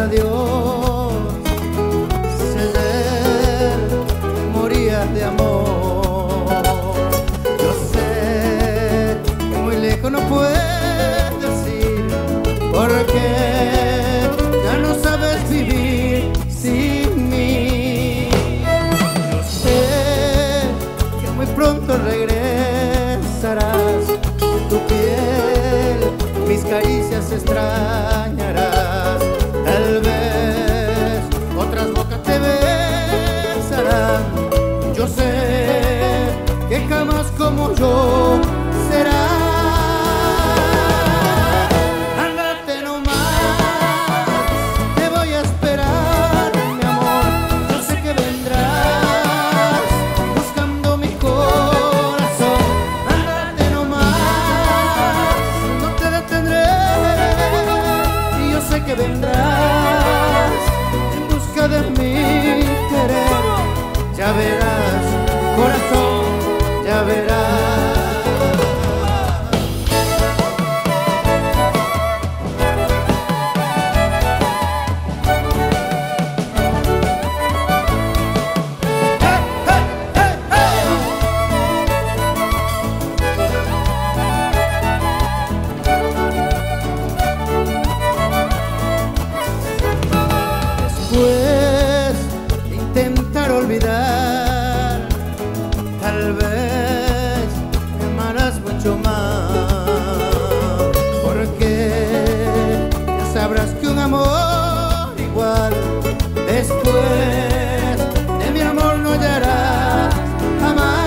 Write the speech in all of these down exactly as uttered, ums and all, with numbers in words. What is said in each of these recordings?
a Dios, si ayer morías de amor. Yo sé que muy lejos no puedes ir, porque ya no sabes vivir sin mí. Yo sé que muy pronto regresarás, tu piel, mis caricias extrañarás. Tal vez otras bocas te besarán. Yo sé que jamás como yo será. Ándate nomás, te voy a esperar, mi amor. Yo sé que vendrás buscando mi corazón. Ándate nomás, no te detendré. Y yo sé que vendrás en busca de mi querer. Ya verás, corazón, ya verás. Después de intentar olvidar, tal vez me amarás mucho más, porque ya sabrás que un amor igual después de mi amor no hallarás jamás.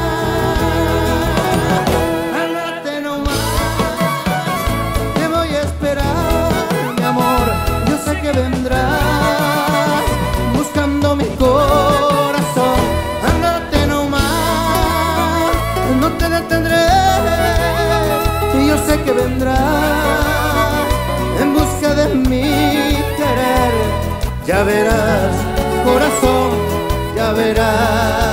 Ándate nomás, te voy a esperar, mi amor. Yo sé que vendrás buscando mi corazón. Ándate nomás, no te detendré. Y yo sé que vendrás en busca de mi querer. Ya verás, corazón, ya verás.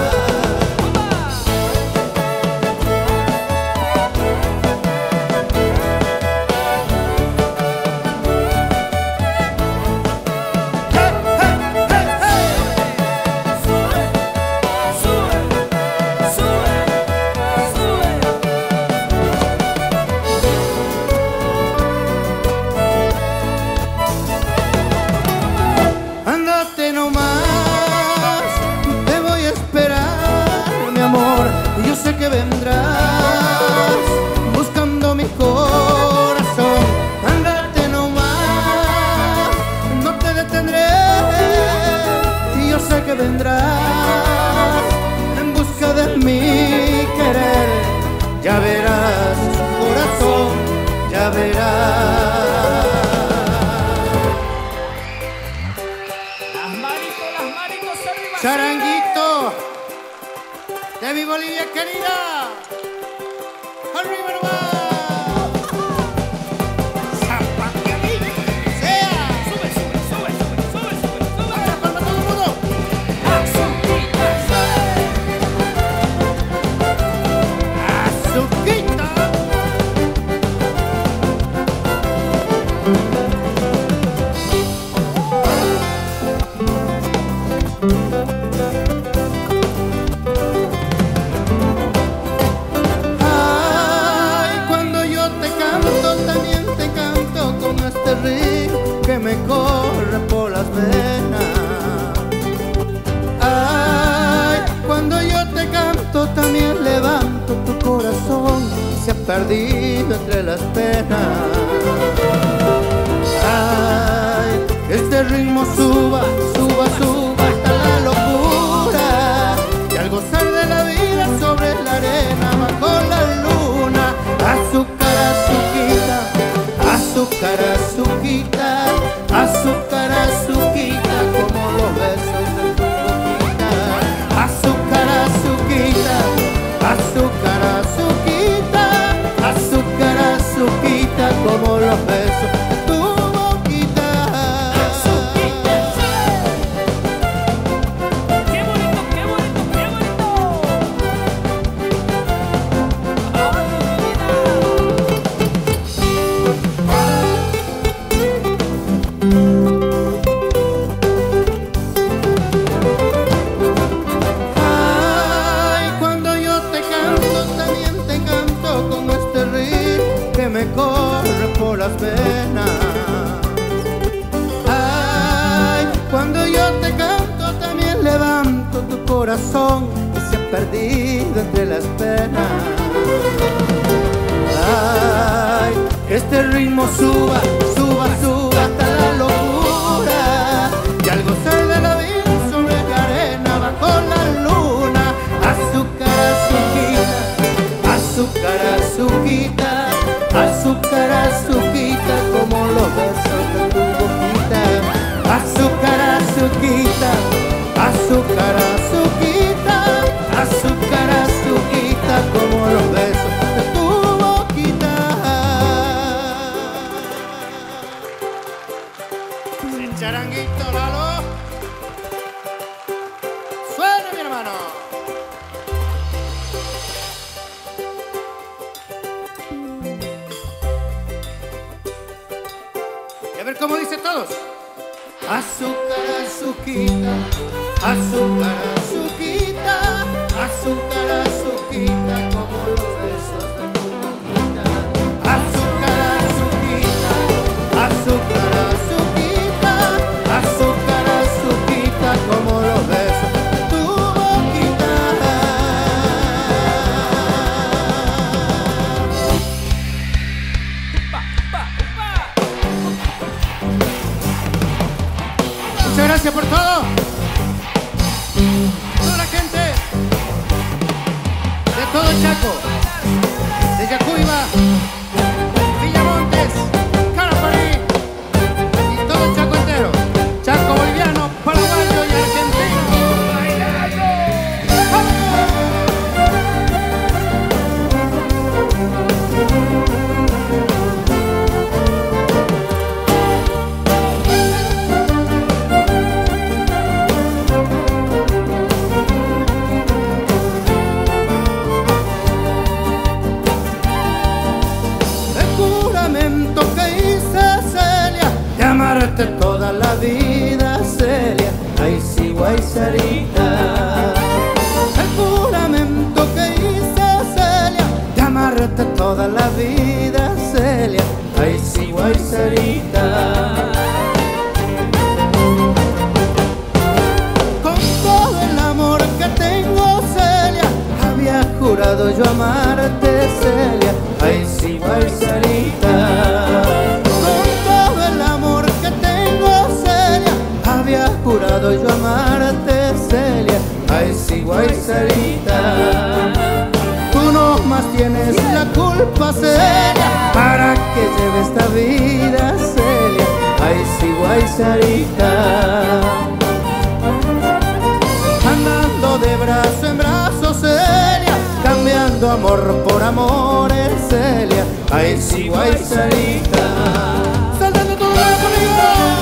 Ándate nomás, te voy a esperar, mi amor. Yo sé que vendrás buscando mi corazón. Ándate nomás, no te detendré. Y yo sé que vendrás en busca de mi querer. Ya verás, corazón, ya verás. Charanguito de mi Bolivia querida, arriba nomás. Zapateadín, sea. Sube, sube, sube, sube, sube, sube, sube. A ver, palma todo el mundo. Azuquita, azuquita. Que me corre por las venas. Ay, cuando yo te canto también levanto tu corazón, se ha perdido entre las penas. Ay, este ritmo suba, suba, suba hasta la locura, y al gozar de la vida sobre la arena bajo la luna. Azúcar, azuquita, azúcar, azuquita, azúcar, azuquita, como los besos de tu boquita. Azúcar, azuquita, azúcar, azuquita, azúcar, azuquita, como los besos de tu boquita. Azuquita, levanto tu corazón que se ha perdido entre las penas. Ay, que este ritmo suba, suba, suba hasta la locura y al gozar de la vida sobre la arena bajo la luna. Azúcar, azuquita, azúcar, azuquita, azúcar, azuquita, como los besos de tu boquita. Azúcar, azuquita, azúcar, azuquita, azúcar, azuquita, como los besos de tu boquita. Sin charanguito, Lalo. Suena, mi hermano. Y a ver cómo dice todos. Azúcar, azuquita, azúcar, azuquita, azúcar, azuquita, como los besos de tu boquita. Azúcar, azuquita, azúcar, azuquita, azúcar, azuquita, como los besos de tu boquita. Muchas gracias por todo. Toda la gente de todo Chaco, de Yacuiba, Villamontes, Caraparí y todo Chaco entero. Chaco boliviano, paraguayo y argentino. ¡Bailando! Toda la vida, Celia, ay sí, guaycerita. El juramento que hice, Celia, de amarte toda la vida, Celia, ay sí, guaycerita. Con todo el amor que tengo, Celia, había jurado yo amarte, Celia, ay sí, guaycerita. Había jurado yo amarte, Celia, ay sí, guaycerita. Tú no más tienes la culpa, Celia, para que lleve esta vida, Celia, ay sí, guaycerita. Andando de brazo en brazo, Celia, cambiando amor por amor, Celia, ay sí, guaycerita. Saltando todo conmigo.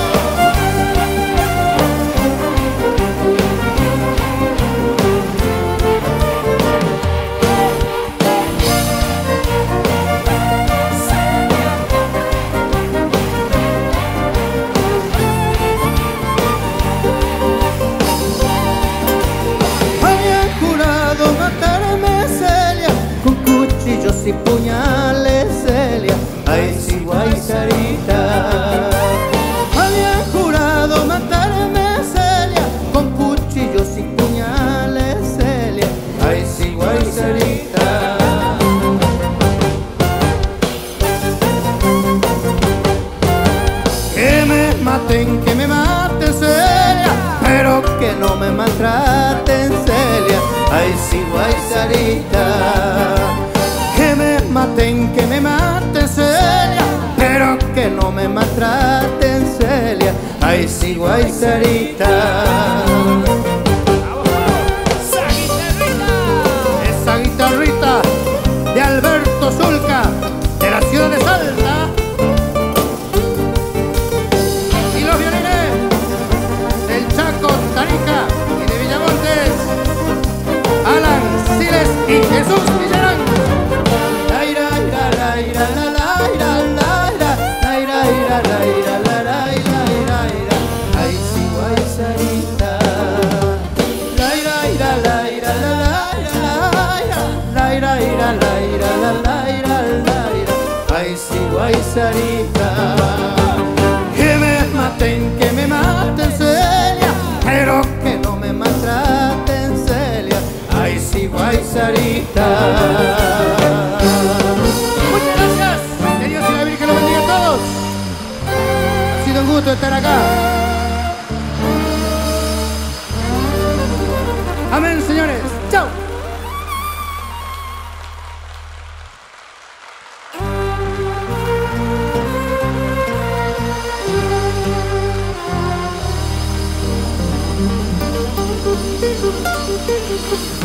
Y puñales, Celia, ay sí, guaycerita. Habían jurado matarme, Celia, con cuchillos y puñales, Celia, ay sí, guaycerita. Que me maten, que me maten, Celia, pero que no me maltraten, Celia, ay sí, guaycerita. Maten, que me maten, Celia, pero que no me maltraten, Celia, ay sí, guaycerita. Esa guitarrita de Alberto Zulca, de la ciudad de Salta, y los violines del Chaco, Tarija y de Villamontes, Alan, Siles y Jesús Villarán. Ay sí, guaycerita. Ay sí, guaycerita. Que me maten, que me maten, Celia, pero que no me maltraten. Ay, Sarita. Muchas gracias. Que Dios y la Virgen los bendiga a todos. Ha sido un gusto estar acá. Amén, señores. Chao. Thank you.